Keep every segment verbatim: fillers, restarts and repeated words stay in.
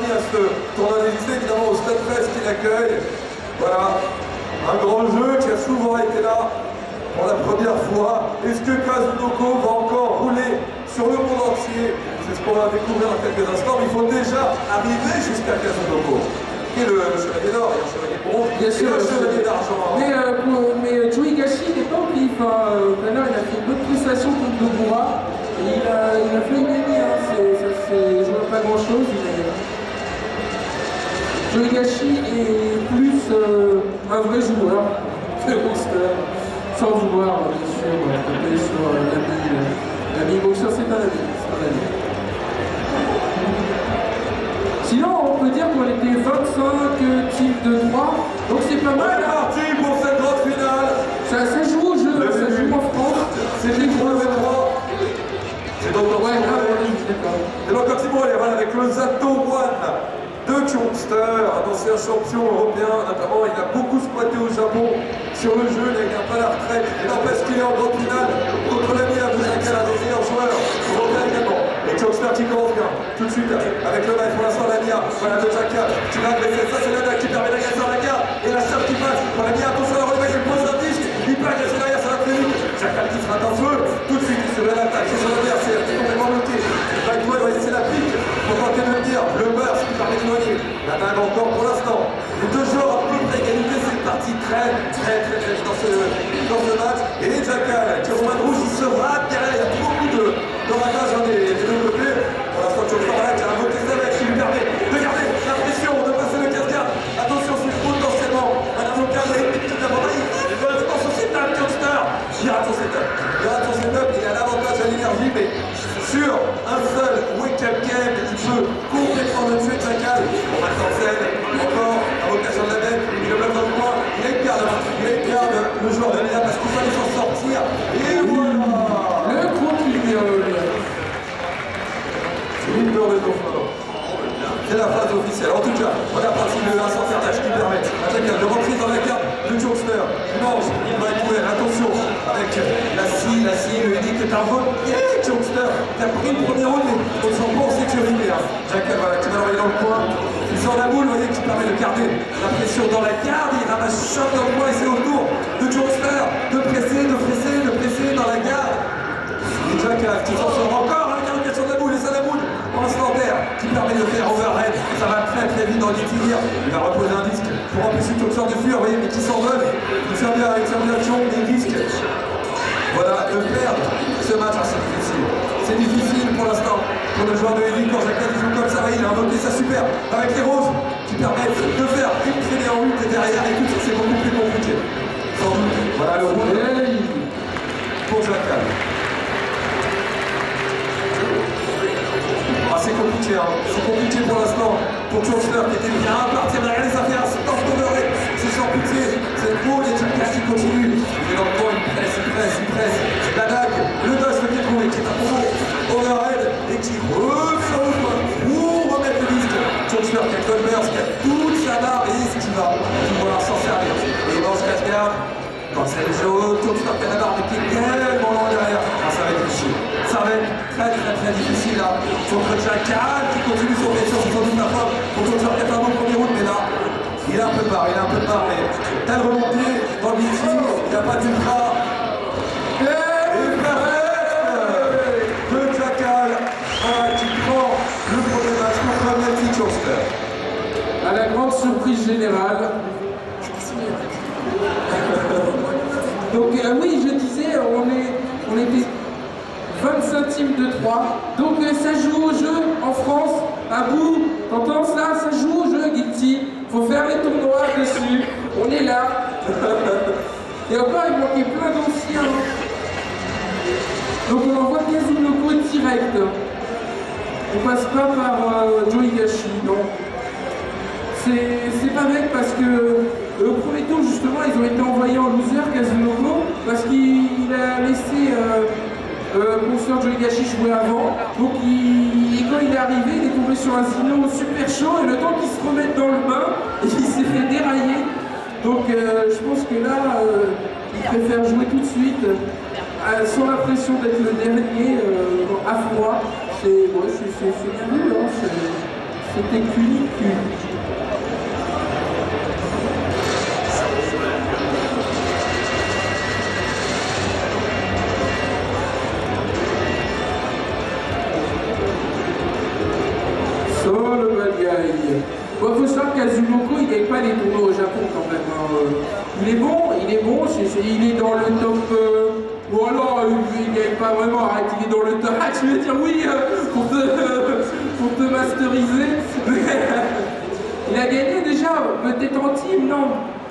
amis à ce tournoi des lycées, évidemment au Stade Fest qui l'accueille. Voilà, un grand jeu qui a souvent été là pour la première fois. Est-ce que Kazunoko va encore rouler sur le monde entier? C'est ce qu'on va découvrir dans quelques instants, mais il faut déjà arriver jusqu'à Kazunoko. Qui est le, le chevalier d'or, il y a le chevalier de bronze, bien sûr, le chevalier d'argent. Mais, euh, pour, mais Joe Higashi n'est pas au pif. Hein. Euh, D'ailleurs, il a fait une bonne prestation contre Nobuwa. Il a, il a fait une ennemie, hein. Je vois pas grand chose. Mais... Joe Higashi est plus euh, un vrai joueur que Monster. Sans vouloir, bien sûr, taper sur euh, l'ami boxeur, c'est un ami. C'est un ami. Sinon, on peut dire qu'on était vingt-cinq teams de trois, donc c'est pas mal. C'est parti pour cette grande finale. Ça, ça joue au jeu, le ça joue en France. C'est les trois v trois. C'est donc ouais, ah, ouais, d'accord. Et donc quand Simon est voilà, avec le Zato One de Kyoungster, un ancien champion européen, notamment il a beaucoup squatté au Japon sur le jeu, il n'a pas la retraite, et n'empêche qu'il est en grande finale contre l'ami Abouzakel, un des meilleurs joueurs européens également. Et Kyoungster qui commence bien, tout de suite, avec le match pour l'instant Lamia, voilà de Jaka, qui va agresser, ça c'est Lada qui permet d'agresser la gare, et la charge qui passe, pour Lamia, attention à la relevée, il pose un disque, il peut agresser derrière, ça va très vite, Jaka qui sera en feu, tout de suite il se met à l'attaque, c'est son adversaire, qui est complètement bloqué, il va jouer, vous voyez c'est la pique, pour tenter de le dire, le burst qui permet d'éloigner, la dingue encore pour l'instant, les deux joueurs à peu près égalité, c'est une partie très très très très vite dans ce, dans ce match, et Jaka, qui est au moins rouge, il se rate derrière, il y a beaucoup de, de ratage hein, des, des deux côtés, pour l'instant Kyoungster là qui a invoqué sa mèche, qui lui permet de garder la pression, de passer le cascade, attention c'est potentiellement un avocat, mais attention c'est un Kyoungster, il rate son setup, il rate son setup, il a l'avantage à l'énergie, mais sur un seul wake-up game, il peut complètement le tuer Jaka. On va en scène, encore, invocation de la bête, il le bloque dans le coin, il écarte, il écarte le joueur de Léa parce qu'il fallait s'en sortir, et voilà. Le gros clignol. C'est une peur de confort. C'est la phase officielle. En tout cas, on a parti de un centernage qui permet à Jaka de rentrer dans la carte de Kyoungster. Il mange, il va être ouvert, attention, avec la scie, la scie, le dit que est un vol. Yeah, Kyoungster, qui a pris le premier round, mais on s'en pas en sécurité. Hein. Jaka, voilà, qui va l'envoyer dans le coin. Il sort la boule, vous voyez, qui permet de garder la pression dans la garde. Il ramasse shot dans le coin et c'est au tour de Kyoungster de presser, de presser, de presser dans la garde. Et Jaka qui s'en sort encore avec l'invocation de la boule et ça la boule en instantaire qui permet de faire overhead. Ça va très très vite dans les tirs. Il va reposer un disque pour empêcher Kyoungster de fuir, vous voyez, mais qui s'envole. Il tient bien, il tient bien Kyoung, des disques. Voilà, de perdre ce match, ah, c'est difficile. C'est difficile pour l'instant pour le joueur de Elite quand Jaka joue comme ça. Il a invoqué ça super avec les roses qui permettent de faire une traînée en huit et derrière. Écoute, c'est beaucoup plus compliqué. Sans doute. Voilà le round pour Jaka. Ah, c'est compliqué, hein. C'est compliqué pour l'instant pour Kyoungster qui était bien parti. Regardez, ça fait un stop d'overhead. C'est sans pitié. C'est beau, il y a Jaka qui continue. Il est dans le coin, il presse, il presse, il presse. La dague, le dodge de Kidro qui est un combo overhead et qui revient au coin pour remettre le disque. Kyoungster qui a Colbert, qui a toute sa barre et ce qui va pouvoir s'en servir. Et dans ce casse-garde, quand c'est le jeu, Kyoungster qui a la barre mais qui est tellement loin derrière. Ah, ça va être difficile. Ça va être très très très difficile là. Contre Jaka qui continue son pression, c'est sans doute la fin. Pour Kyoungster qui a fait un bon premier round, mais là, il a un peu de barre, il a un peu de barre. Mais telle remontée dans le meeting, il n'y a pas d'ultra. Et perfect de Jaka qui prend le premier match contre Natty Kyoungster. À la grande surprise générale. Donc euh, oui, je disais, on, est, on était vingt-cinq teams de trois. Donc euh, ça joue au jeu en France, à bout. T'entends ça? Ça joue au jeu, Guilty. Faut faire les tournois dessus. On est là. Et encore, il manquait plein d'anciens. Donc on envoie Kazunoko direct. On passe pas par euh, Joe Higashi, non. C'est pas bête parce que au premier tour, justement, ils ont été envoyés en loser, Kazunoko, parce qu'il a laissé euh, euh, Monster Joe Higashi jouer avant. Donc il, et quand il est arrivé, il est tombé sur un Zino super chaud et le temps qu'il se remette dans le bain, il s'est fait dérailler. Donc euh, je pense que là, euh, il préfère jouer tout de suite, euh, sans l'impression d'être le dernier, euh, à froid. C'est ouais, bien vu, hein, c'est C'était cunicule. So, le bad guy. Bon, faut savoir qu'Azumoko, il gagne pas les tournois au Japon quand même. Hein. Il est bon, il est bon, c'est, c'est, il est dans le top... Euh, ou alors, il gagne pas vraiment, arrête, il est dans le top... Ah, tu veux dire oui, euh, pour, te, euh, pour te masteriser. Il a gagné déjà, peut-être en team, non?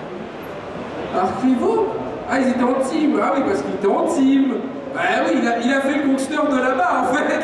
Archivo? Ah, ils étaient en team, ah oui, parce qu'il était en team. Bah oui, il a, il a fait le Kongster de là-bas, en fait.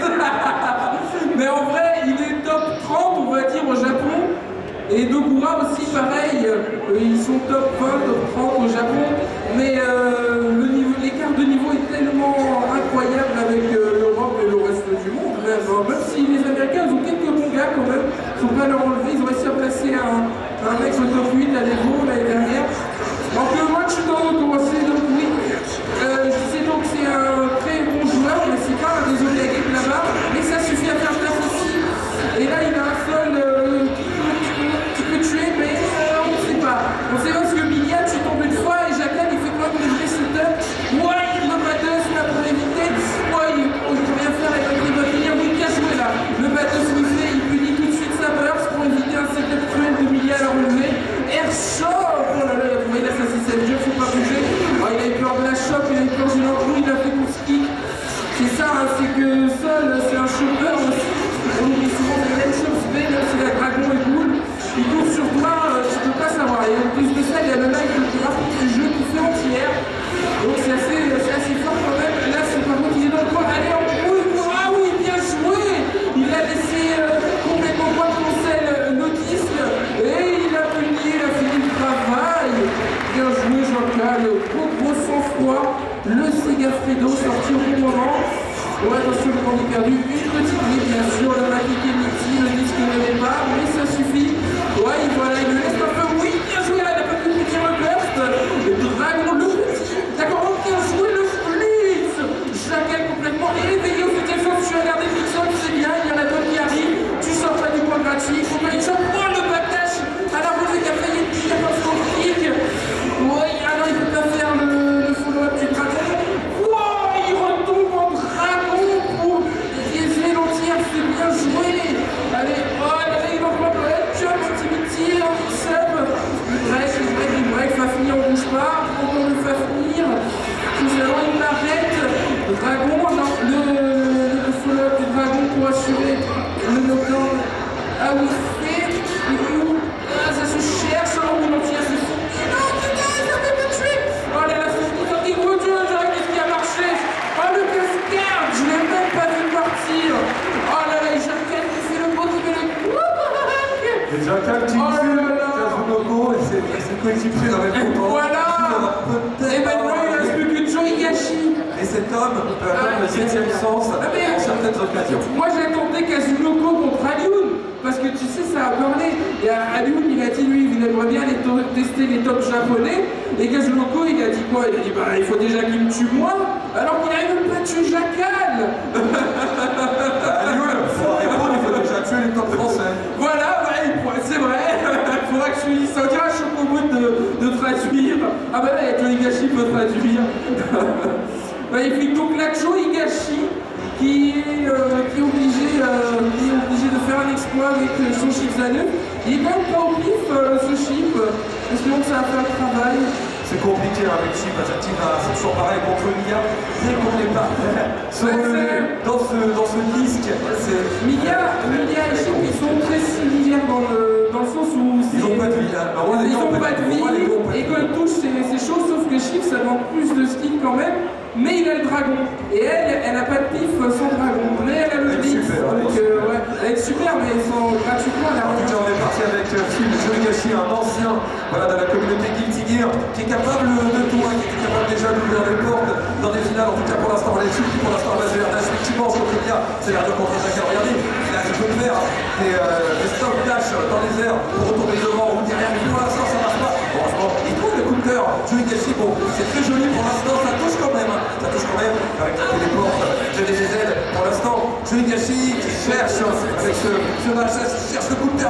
Mais en vrai, il est top trente, on va dire, au Japon. Et Dokura aussi, pareil, euh, ils sont top vingt, top trente au Japon. Mais euh, le niveau, l'écart de niveau est tellement incroyable avec euh, l'Europe et le reste du monde. Même, hein. Même si les Américains, ils ont quelques bons gars quand même, ils ne sont pas leur enlever, ils ont réussi à placer un, un mec au top huit à l'Evo l'année dernière. Donc le match est en commencer, donc oui. Euh, je sais donc que c'est un très bon joueur, mais c'est pas un des Omega là-bas, mais ça suffit à faire place aussi. Et là, il a un seul euh, qui peut tuer, mais euh, on ne sait pas. On sait pas parce que Milia, tu tombes une fois et Jackal, il fait quoi comme des vrais setups. Ouais, il ne bateuse là pour éviter. Ouais, il ne peut rien faire, il va finir. Oui, bien joué là. Le bateuse il fait, il punit tout de suite sa burst pour éviter un setup cruel de Milia à la relevée. Air shock. Oh là là, vous voyez là, ça c'est cette jeu, faut pas bouger. Oh, il a eu peur de la choc, il a eu peur du l'enclou, il a fait coup kick. C'est ça, hein, c'est que Sol, c'est un chopper aussi. On oublie souvent les mêmes choses, même si la dragon est cool. Il court sur toi, euh, tu peux pas savoir. Et en plus de ça, il y a le live qui rapide du jeu qui fait entière. Donc c'est assez, c'est assez fort quand même. Là, c'est par contre, il est dans le coin. Allez, en couille. Ah oui, bien joué. Il a laissé euh, complètement pas de conseil euh, Notice. Et il a puni, il a fini le travail. Bien joué, Jean-Claude. Gros, gros sang-froid. Le Sega Fredo sorti au bon moment. Bon, attention, le temps perdu. Une petite grille, bien sûr. Le Magic Emity, le disque ne l'est pas, mais ça suffit. Ouais, voilà, il le laisse un peu. Oui, bien joué, là, il a pas pu petit reburst. Le dragon, le petit. D'accord, bien joué, le blitz. Jackal complètement éveillé au septième sens. Tu as regardé Pixel, c'est bien. Il y a la bonne qui arrive. Tu sors pas du point gratuit. Il faut pas une shot. Oh, le backdash à la revue qui a failli être piqué par son kick. Ouais, alors il peut pas faire le, le follow-up du dragon. Wow, il retombe en dragon pour piéger l'entière. C'est bien joué. Allez, oh, allez, il envoie le headshot, Timothy, un mix-up. Il break, il break, il break. Fafnir, on bouge pas. Encore le Fafnir. Finalement, il l'arrête. Le dragon, non, le, le follow-up du dragon pour assurer le knockdown. Ah oui, fait. Ah, ça se cherche. Oh, l'entière, c'est fou. Non, putain, ça va me tuer. Oh là là, c'est fou. Il faut Dieu, j'aurais qu'est-ce qui a marché. Oh, le cascade, je l'ai même pas vu partir. Oh là là, Jackal qui fait le beau, qui fait le... Et Jackal qui oh tue là là. Kazunoko et ses coéquipiers dans les contents. Voilà. Et maintenant, il ne reste plus que Joe Higashi. Et cet homme peut atteindre le septième sens Ah, mais, en certaines occasions. Moi, j'attendais Kazunoko contre Alioun. Parce que tu sais, ça a parlé. Et Alioun, il a dit, lui, il aimerait bien les tester les tops japonais. Et Kazunoko, il a dit quoi? Il a dit, bah, il faut déjà qu'il me tue moi. Alors qu'il n'arrive même pas à tuer Jackal. Alioun, pour répondre, il faut déjà tuer les tops français. Voilà, ouais, c'est vrai. Il faudra que je lui ça dirait un chocobo de, de traduire. Ah bah là, il y a Joe Higashi peut traduire. Magnifique. Donc là, Joe Higashi qui est, euh, qui, est obligé, euh, qui est obligé de faire un exploit avec euh, son chip Zanuk. Il est quand même pas au pif, euh, ce chip. Espérons que ça va faire le travail. C'est compliqué avec Chip, Argentina, c'est toujours pareil contre Milia. Dès qu'on n'est pas se relever dans ce, dans ce disque, c'est... Milia, Milia et Chip, ils sont très similaires dans le, dans le sens où... Ils n'ont pas de vie, hein. Alors, ils n'ont on pas de vie, et quand ils touchent, c'est chaud, sauf que Chip, ça demande plus de skill quand même. Mais il a le dragon. Et elle, elle n'a pas de pif sans dragon. Mais elle a le blitz. Donc, euh, ouais, elle est super, mais sans gratuitement, elle a rien. On est parti avec Phil Joe Higashi, un ancien voilà, de la communauté Guilty Gear, qui est capable de tout, hein, qui est capable déjà d'ouvrir les portes dans des finales. En tout cas, pour l'instant, les filles qui pour l'instant basé à effectivement, contre Milia, c'est l'air de contre Jackal. Regardez, il a il peut faire des, euh, des stop dash dans les airs pour retomber devant ou derrière. Mais pour l'instant, ça marche pas. Heureusement, il trouve le coup de cœur. Joe Higashi, bon, c'est très joli pour l'instant, ça touche quand même. Hein. Ça touche quand même avec les portes de des ailes. Pour l'instant, Joe Higashi qui cherche avec ce, ce match, cherche le coup de tête.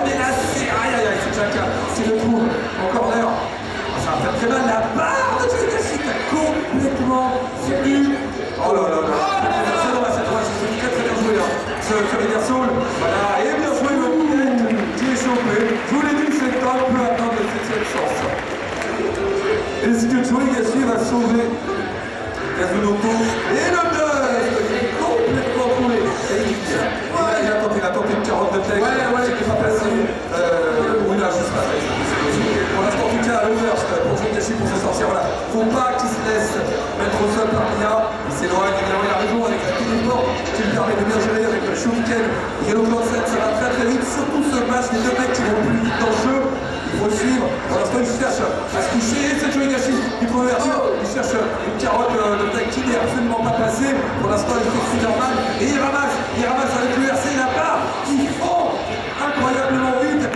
Jackal, c'est le trou, en corner. Oh, ça va faire très mal, la barre de Joey Gacy qui a complètement tenu. Oh là là là, c'est dans cette fois, c'est très très bien joué là. Ce, ce Reversal, voilà, et bien joué le tête qui est chopé. Je vous l'ai dit, cet homme peut atteindre le septième chance. Est-ce que Joey Gacy va sauver Kazunoko et le dust qui est complètement coulé. Il a tenté, il a tenté une carotte de tech, ouais, ouais, qui n'est pas passé. Euh, ou il a juste pas fait. Pour l'instant, en tout cas, l'overst pour Joey Gacy pour se sortir. Voilà. Faut pas qu'il se laisse mettre au sol par Mia. Il s'éloigne, évidemment, il a raison avec la petite effort qui lui permet de bien gérer avec le Shuriken. Yellow Cloud sept, ça va très très vite. Surtout ce match, les deux mecs qui vont plus vite dans le jeu. Il faut suivre. Pour l'instant, il cherche à se coucher. C'est Joey Gacy qui trouve l'ouverture. Il cherche une carotte de tech qui n'est absolument pas passée. Pour l'instant, il fait Superman. Et il ramasse. Il ramasse avec l'U R C. La barre qui fond incroyablement vite.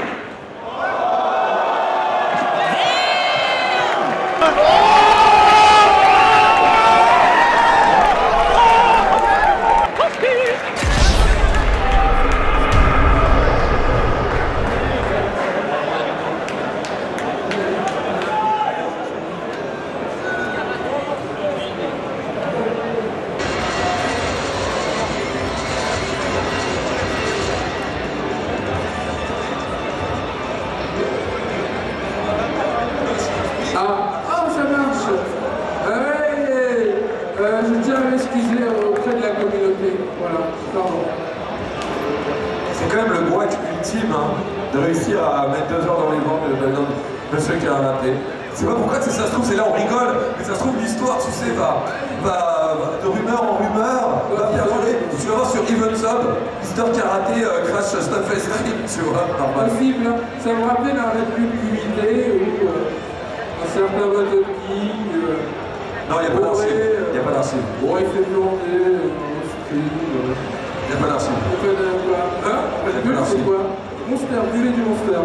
C'est quand même le break ultime hein, de réussir à mettre deux heures dans les ventes de, de, de ceux qui a raté. C'est pas pourquoi ça se trouve, c'est là on rigole, mais ça se trouve l'histoire, tu sais, va, va, va de rumeur en rumeur, va perdurer. Tu vas voir sur Even Sub, Mister Karaté euh, crash Stunfest Stream, tu vois, normal. Possible, ça me rappelle un réplique limité où euh, un certain bateau de king. Euh, non, il n'y a pas d'archive. Il n'y a pas d'archive. Bon, il fait planter, euh, stream. Euh, Il n'y a pas d'archive. Il fait de quoi? Hein? Il n'y a pas d'archive. C'est quoi? Monster, du lait du Monster.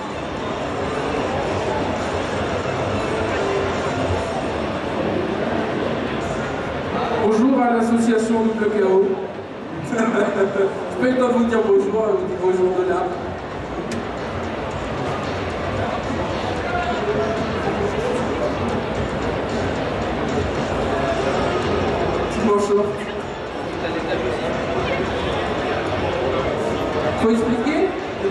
Bonjour à l'association Double K O. Je peux pas vous dire bonjour, vous dire bonjour de là. Petit manchot. Faut expliquer?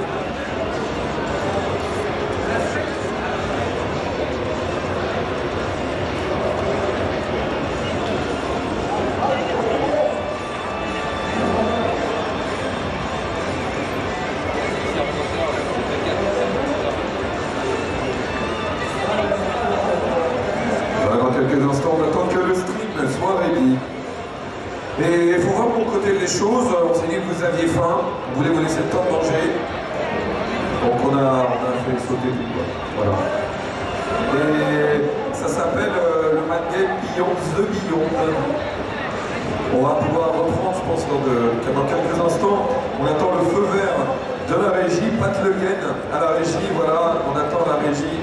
Dans quelques instants, on attend que le stream soit ready. Et il faut voir mon côté les choses. On s'est dit que vous aviez faim, vous voulez vous laisser le temps de manger. Donc on a, on a fait sauter tout quoi. Voilà. Et ça s'appelle euh, le Mad Game Beyond the Beyond. On va pouvoir reprendre, je pense, dans, de, dans quelques instants. On attend le feu vert de la régie, Pat Le Guen à la régie, voilà, on attend la régie.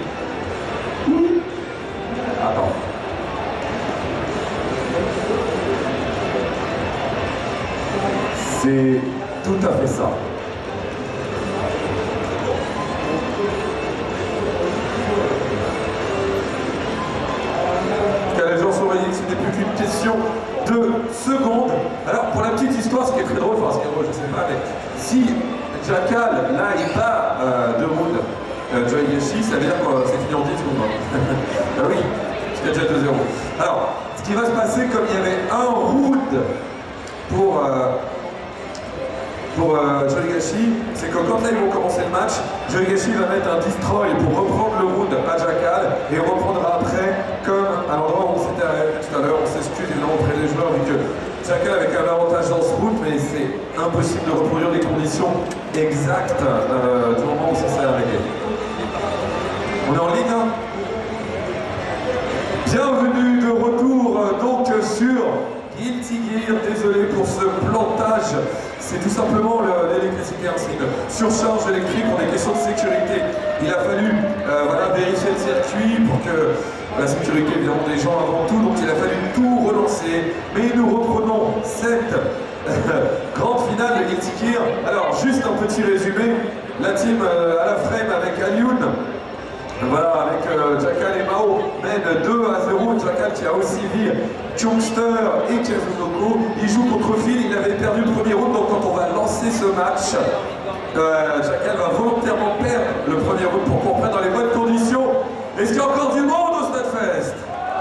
Attends. C'est tout à fait ça. Car les gens sont réunis, ce n'est plus qu'une question de secondes. Alors pour la petite histoire, ce qui est très drôle, enfin ce qui est drôle, je ne sais pas, mais si Jackal, là, il bat euh, de round euh, Joey Gacy, ça veut dire que euh, c'est fini en dix secondes. Ah oui, c'était déjà deux zéro. Alors, ce qui va se passer, comme il y avait un round pour... Euh, pour euh, Joey Gacy, c'est que quand là ils vont commencer le match, Joey Gacy va mettre un destroy pour reprendre le round à Jackal et on reprendra après comme à l'endroit où on s'était arrêté tout à l'heure. On s'excuse évidemment auprès des joueurs vu que Jackal avec un avantage dans ce round, mais c'est impossible de reproduire les conditions exactes euh, du moment où ça s'est arrêté. On est en ligne hein. Bienvenue de retour euh, donc sur Guilty Gear, désolé pour ce plantage. C'est tout simplement l'électricité, hein, c'est une surcharge électrique pour des questions de sécurité. Il a fallu euh, voilà, vérifier le circuit pour que la sécurité évidemment des gens avant tout, donc il a fallu tout relancer. Mais nous reprenons cette grande finale de Guilty Gear. Alors juste un petit résumé, la team euh, à la frame avec Alioun, Osivi, Chungster et Kazunoko. Ils jouent contre Phil, il avait perdu le premier round, donc quand on va lancer ce match, euh, Jackal va volontairement perdre le premier round pour qu'on prenne dans les bonnes conditions. Est-ce qu'il y a encore du monde au Stunfest?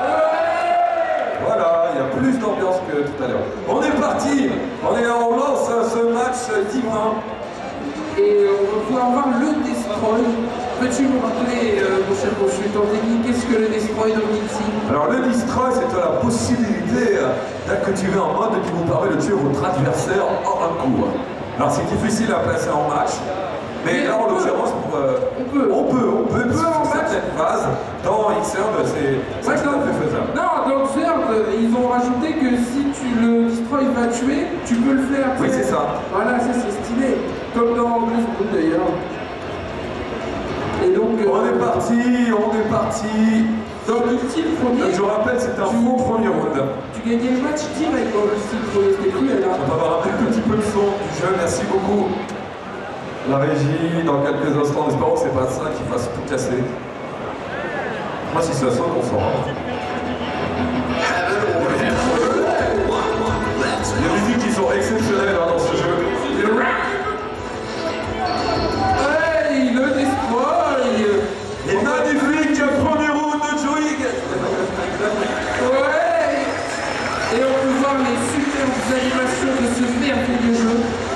Voilà, il y a plus d'ambiance que tout à l'heure. On est parti, on, est, on lance ce match divin. Et on va pouvoir voir le Destroy. Peux-tu nous rappeler, euh, mon cher consultant technique, qu'est-ce que le Destroy dans Guilty? Alors le Destroy, c'est la possibilité euh, d'activer un mode qui vous permet de tuer votre adversaire en un coup. Alors c'est difficile à placer en match, mais, mais là en l'occurrence, euh, on peut, on peut, on peut, on peut en certaines phases. Dans Xrd, c'est ouais, tout à fait faisable. Non, dans Xrd, ils ont rajouté que si tu le Destroy va tuer, tu peux le faire. Oui, c'est ça. Voilà, ça c'est stylé. Comme dans Bloodborne d'ailleurs. Et donc, euh, on est parti, on est parti. Dans le style premier. Je vous rappelle, c'est un faux premier round. Tu gagnais le match direct dans le style premier, c'était cruel là. On va avoir un petit peu de son du jeu, merci beaucoup. La régie, dans quelques instants, espérons que c'est pas ça qui fasse tout casser. Moi, si c'est ça, on s'en rend. Les musiques qui sont exceptionnelles hein, dans ce jeu. Hey, le Destroy. Et magnifique premier round de Joey. Ouais. Et on peut voir les superbes animations de ce merveilleux jeu.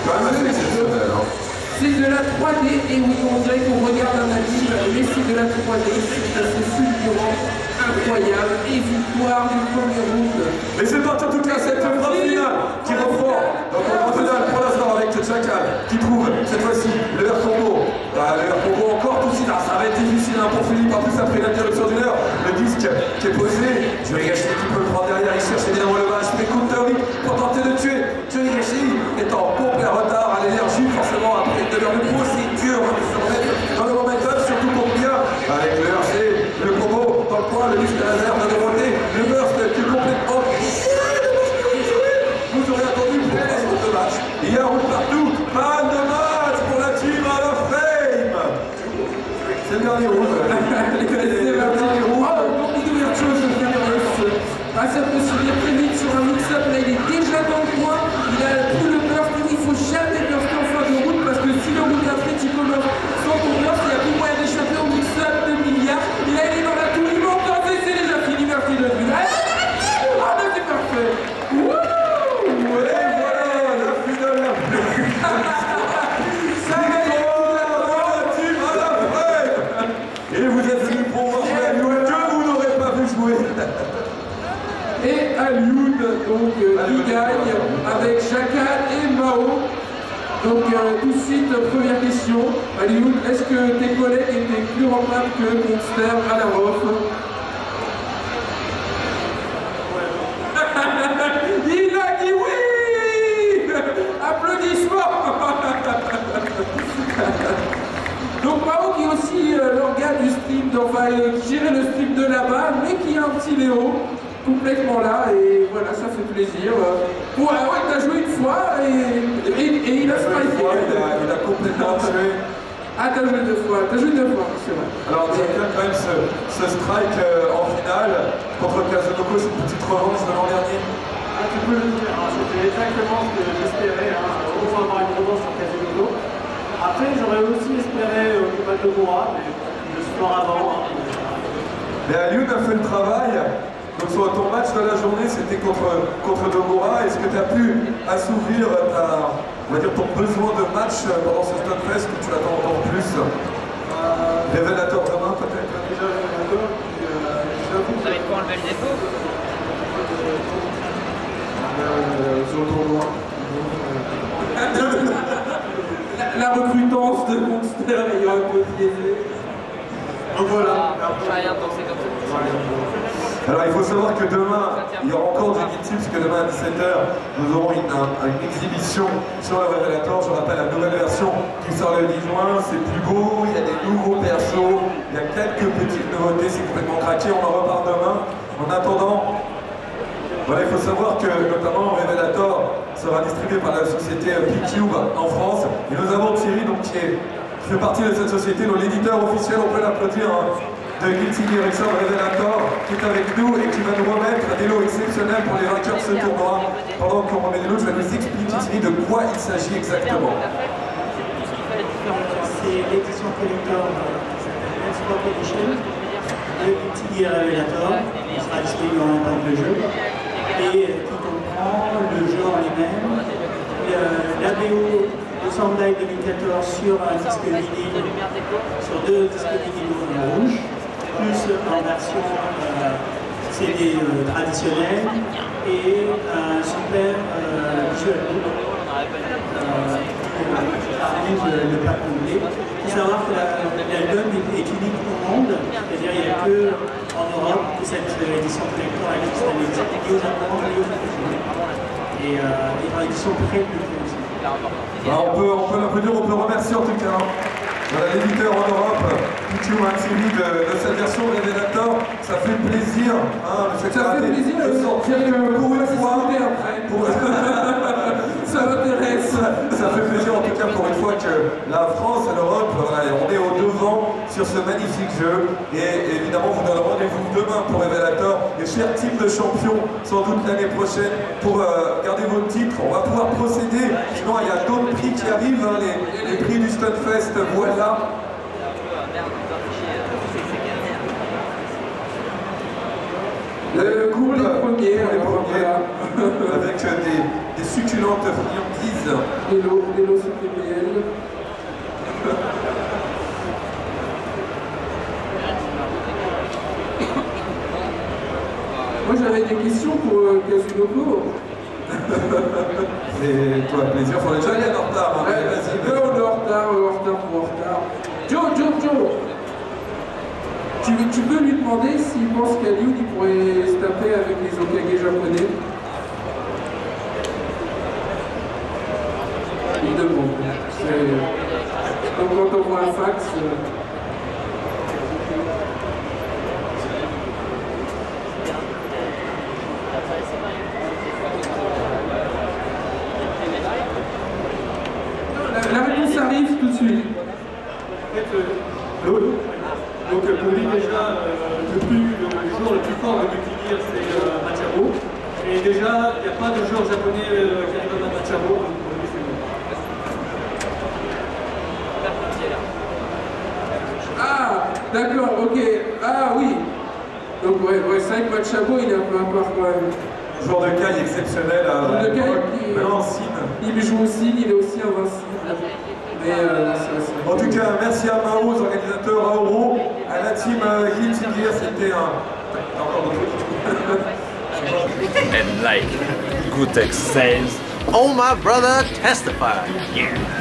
C'est de la trois D, et oui, on dirait qu'on regarde un anime, mais c'est de la trois D, c'est assez fulgurant, incroyable, et victoire du premier round. Et c'est parti en tout cas, cette grande finale qui reprend donc en finale pour l'instant avec Jackal qui trouve cette fois-ci le air combo. Ah, le air combo encore tout de suite, ah, ça va être difficile hein, pour Philippe, en plus après l'interruption d'une heure, le disque qui est posé, Joey Gashi qui peut le prendre derrière, il cherche évidemment le match, mais Counter pour tenter de tuer Joey Gashi est en complet retard à l'énergie, forcément après de l'heure de pause, c'est dur hein, de se remettre dans le momentum, surtout pour bien avec le R C, le combo dans le coin, le disque laser de dérouler, le burst qui est complètement... Vous aurez attendu pour la suite de match. Il y a un route partout, pas de match pour la team à la Fame. C'est le dernier round. C'est le dernier round. Oh, beaucoup d'ouverture de Furious. Ah, ça peut se dire très vite sur un mix-up, là il est déjà dans le coin, il a tout le burst, il faut jamais burster en fin de route parce que si le round après tu commences sans ton burst, il y a plus moyen d'échapper au mix-up de milliards. Il a été dans la tour, il monte en fait, c'est déjà fini, merci de lui. Ah, là c'est parfait. Wouh. Et voilà la finale. Ça va être la team à la Fame. Et vous êtes venus pour voir jouer à Lyoud que vous n'aurez pas vu jouer. Et Alioud, donc euh, qui gagne avec Jackal et Mao. Donc euh, tout de suite, première question. Alioud, est-ce que tes collègues étaient plus rentables que Monster à la Rof? Il a dit oui. Applaudissements. Donc Mao qui est aussi euh, l'organe du stream, enfin euh, qui gérait le stream de là-bas, mais qui a un petit Léo complètement là, et voilà, ça fait plaisir. Ouais, ouais, t'as joué une fois, et, et, et il a striké. Il a, il a complètement tué. Ah, t'as joué deux fois, t'as joué deux fois, c'est vrai. Alors, Jackal, quand même, ce, ce strike euh, en finale contre Kazunoko, c'est une petite revanche de l'an dernier. Ah, tu peux le dire, hein. C'était exactement ce que j'espérais, hein. Au moins avoir une revanche sur Kazunoko. Après, j'aurais aussi espéré au combat de Gora, mais le sport avant. Hein. Mais Alioud a fait le travail. Donc sur ton match de la journée, c'était contre, contre Dogora. Est-ce que tu as pu assouvir ta, on va dire, ton besoin de match pendant ce Stunfest que tu l'attends encore plus euh, Révélateur demain peut-être? Déjà révélateur, puis euh, j'avoue. Ça va être quoi enlever le défaut euh, Sur le tournoi. la, la recrutance de Monster ayant un peu biaisé. Donc voilà. Rien pensé comme ça. Alors il faut savoir que demain, il y aura encore du Guilty, puisque demain à dix-sept heures, nous aurons une, un, une exhibition sur le Révélateur. Je rappelle la nouvelle version qui sort le dix juin, c'est plus beau, il y a des nouveaux persos, il y a quelques petites nouveautés, c'est complètement craqué, on en reparle demain. En attendant, voilà, il faut savoir que notamment Révélateur sera distribué par la société P-Cube en France. Et nous avons Thierry donc, qui, est, qui fait partie de cette société, donc l'éditeur officiel, on peut l'applaudir. Hein. de Guilty Gear Xrd Revelator qui est avec nous et qui va nous remettre des lots exceptionnels pour les vainqueurs de ce tournoi. Pendant qu'on remet les lots, je vais nous expliquer de quoi il s'agit exactement. C'est l'édition collector qui s'appelle Export Edition de Guilty Gear Revelator, qui sera disponible en même temps que le jeu, et qui comprend le jeu en lui-même, la B O de Sandai deux mille quatorze sur un disque vinyle, sur deux disques vinyle rouges, plus en version euh, C D euh, traditionnel et un super euh, visual book euh, qui arrive le pack complet. Il faut savoir que l'album est unique au monde, c'est-à-dire il n'y a que en Europe que cette édition collector existe, elle existe et au Japon et aux États-Unis. Et, euh, et dans l'édition près de aussi. Alors on peut, on peut l'applaudir, on peut remercier en tout cas voilà, l'éditeur en Europe qui joue un série de, de cette version Revelator. Ça fait plaisir, hein, ça fait plaisir de sortir pour une fois après. Pour... ça m'intéresse. Ça fait plaisir en tout cas pour une fois que la France et l'Europe, voilà, on est au devant sur ce magnifique jeu. Et évidemment, vous donnerez rendez-vous demain pour Revelator. Les chers types de champions, sans doute l'année prochaine, pour euh, garder vos titres. On va pouvoir procéder. Sinon, il y a d'autres prix qui arrivent, hein, les, les prix du Stunfest. Voilà. Le cours les premiers, les premiers voilà. Avec des, des succulentes friandises. Des lots, des lots C P P L. Moi j'avais des questions pour euh, Kazunoko. Et toi, plaisir, il faut déjà aller en retard. Hein. Ouais, vas-y, vas-y. On est en retard, on est en retard, on est en retard. Joe, Joe, Joe. Tu, tu peux lui demander s'il pense qu'à Lyon il pourrait se taper avec les Okage japonais. Il demande. C'est comme quand on voit un fax. La, la réponse arrive tout de suite. En fait, euh, donc pour lui déjà, euh, le, plus, le joueur le plus fort de Guilty Gear c'est euh, Machabo. Et déjà, il n'y a pas de joueur japonais euh, qui arrive à Machabo, donc pour lui c'est bon. Ah, d'accord, ok. Ah oui. Donc ouais, ouais c'est vrai que Machabo il est un peu à part quand même. Joueur de caille exceptionnel à de caille qui en Cine. Il joue aussi, il est aussi invincible. Mais euh, ça, en tout cas, merci à Mao, aux organisateurs, à Oro, à la team euh, Guilty Gear, c'était un... Encore d'autres trucs. And like Gutex says, oh my brother testified. Yeah.